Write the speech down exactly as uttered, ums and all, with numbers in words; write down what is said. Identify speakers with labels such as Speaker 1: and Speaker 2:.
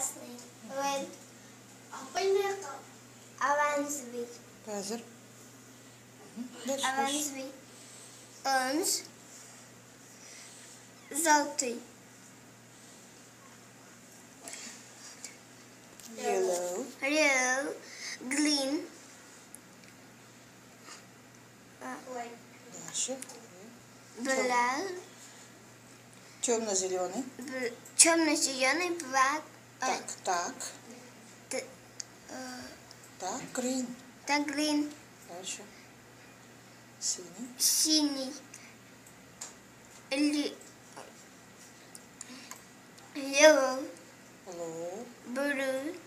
Speaker 1: красный. Red. Оранжевый.
Speaker 2: Газер. Дальше, дальше.
Speaker 1: Оранжевый. Orange. Желтый.
Speaker 2: Yellow.
Speaker 1: Yellow. Green.
Speaker 2: Дальше.
Speaker 1: Black.
Speaker 2: Темно-зеленый.
Speaker 1: Темно-зеленый. Black.
Speaker 2: Так, так.
Speaker 1: Т- э,
Speaker 2: Так, green.
Speaker 1: Так, green.
Speaker 2: Дальше. Синий.
Speaker 1: Синий. Ли- Yellow.
Speaker 2: Blue.
Speaker 1: Blue.